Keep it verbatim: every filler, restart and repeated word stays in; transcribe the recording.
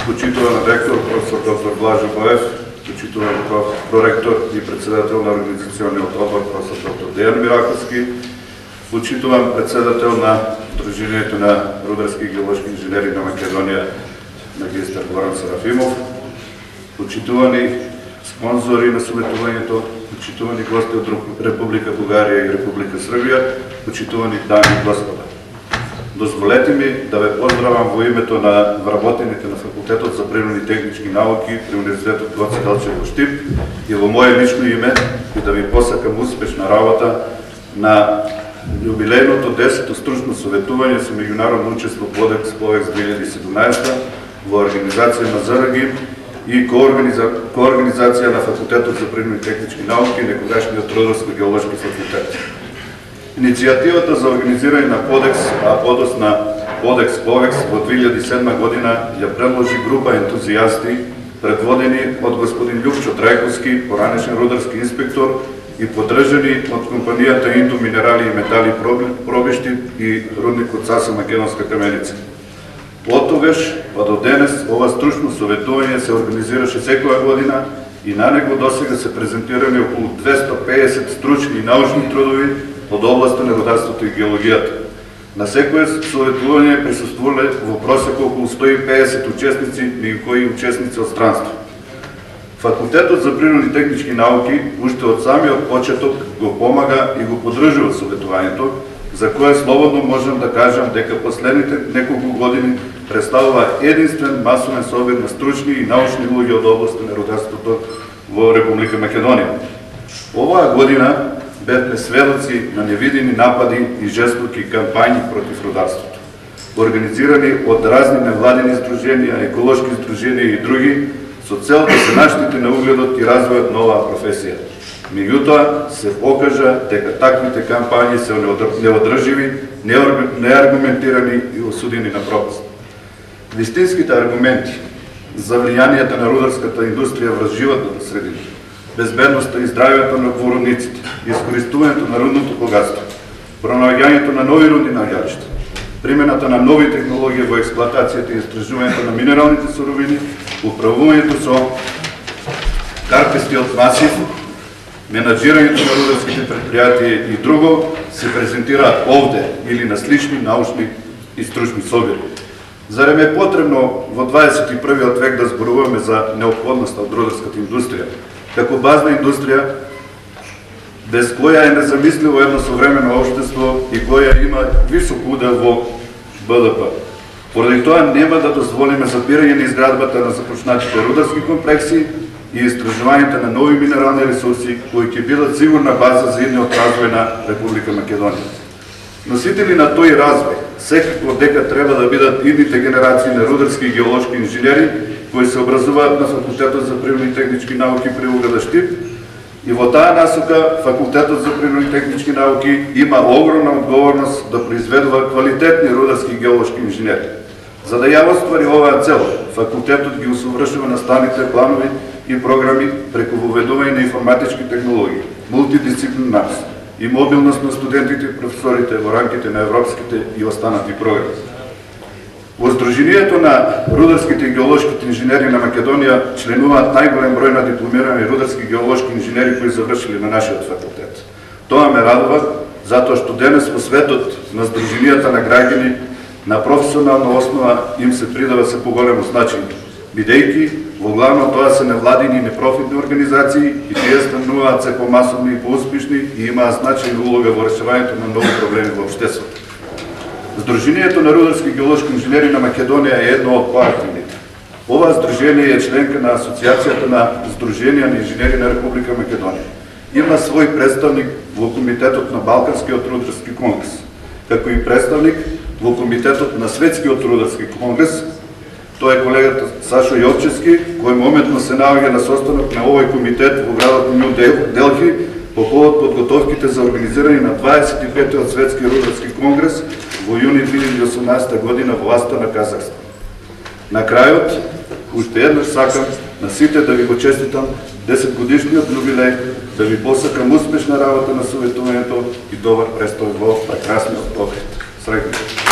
почитуван ректор професор доктор Блажо Боев, почитуван проректор и председател на организационниот одбор професор доктор Дејан Мираковски, почитуван председател на Сдруженијето на рударски и геолошки инженери на Македонија магистар Горан Серафимов, почитувани спонзори на советувањето, почитувани гости од Република Бугарија и Република Србија, почитувани дами и господа. Дозволете ми да ве поздравам во името на вработените на Факултетот за природни и технички науки при Универзитетот Гоце Делчев во Штип и во моје лично име и да ви посакам успешна работа на јубилејното десето стручно советување со меѓународно учество Кодекс Повекс две илјади и седумнаесета во организација на ЗРГИ и коорганизација на Факултетот за природни и технички науки и некогашниот Рударско-геолошки факултет. Иницијативата за организирање на Кодекс, а подос на Кодекс Повекс во две илјади и седма година ја предложи група ентузијасти, предводени од господин Љупчо Трајковски, поранешен рударски инспектор и поддржани од компанијата Инду Минерали и Метали Пробишти и рудникот Саса Македонска каменица. Од тогаш па до денес ова стручно советување се организираше секоја година и на него досега се презентирани околу двесте пеесет стручни и научни трудови од областа на рударството и геологијата. На секое советување присуствувале во просек околу сто и пеесет учесници, меѓу кои учесници од странство. Факултетот за природни и технички науки уште од самиот почеток го помага и го поддржува советувањето, за кое слободно можам да кажам дека последните неколку години представува единствен масовен собир на стручни и научни луѓе од областа на рударството во Република Македонија. Оваа година бевме сведоци на невидими напади и жестоки кампањи против рударството, организирани од разни невладени здруженија, еколошки здруженија и други, со цел да се наштити на угледот и развојот на оваа професија. Меѓутоа, се покажа дека таквите кампањи се неодрживи, неаргументирани и осудени на пропаст. Вистинските аргументи за влијанието на рударската индустрија врз животната средина, безбедноста и здравјето на вородниците, искористувањето на рудното богатство, пронаоѓањето на нови рудни наоѓалишта, примената на нови технологии во експлоатацијата и истражувањето на минералните суровини, управувањето со карпестиот масив, менаџирањето на рударските предпријатија и друго се презентираат овде или на слични научни и стручни собири. Зарем е потребно во дваесет и првиот век да зборуваме за неопходноста од рударската индустрија, како базна индустрија, без која е незамисливо едно современо општество и која има висок удел во Б Д П. Поради тоа нема да дозволиме запирање на изградбата на започнатите рударски комплекси и истражувањето на нови минерални ресурси кои ќе бидат сигурна база за идниот развој на Република Македонија. Носители на тој развој секако дека треба да бидат идните генерации на рударски и геолошки инженери кои се образуваат на Факултетот за природни и технички науки при У Г Д Штип и во таа насока Факултетот за природни и технички науки има огромна одговорност да произведува квалитетни рударски и геолошки инженери. За да ја оствари оваа цел, факултетот ги усовршува наставните планови и програми преку воведување на информатички технологии, мултидисциплинарност и мобилност на студентите и професорите во рамките на европските и останати програми. Во Сдруженијето на рударските и геолошките инженери на Македонија членуваат најголем број на дипломирани рударски и геолошки инженери кои завршиле на нашиот факултет. Тоа ме радува, затоа што денес во светот на Сдруженијата на граѓани на професионална основа им се придава се поголемо значење, бидејќи во главно тоа се невладини и непрофитни организации и тие стануваат се помасовни и поуспешни и имаат значајна улога во решавањето на нови проблеми во општеството. Сдруженијето на рударски и геолошки инженери на Македонија е едно од поактивните. Ова сдружение е членка на Асоциацијата на Сдруженија на инженери на Република Македонија. Има свој представник во Комитетот на Балканскиот рударски конгрес, како и представник во Комитетот на Светскиот рударски конгрес. Тоа е колегата Сашо Јовчевски, кој моментно се наоѓа на состанок на овој комитет во градот Нју Делхи по повод подготовките за организирање на дваесет и петиот Светски рударски конгрес во јуни две илјади и осумнаесета година во Астана, Казахстан. На крајот, уште еднаш сакам на сите да ви го честитам десет годишниот јубилеј, да ви посакам успешна работа на советувањето и добар престој во прекрасниот покрет. Среќно!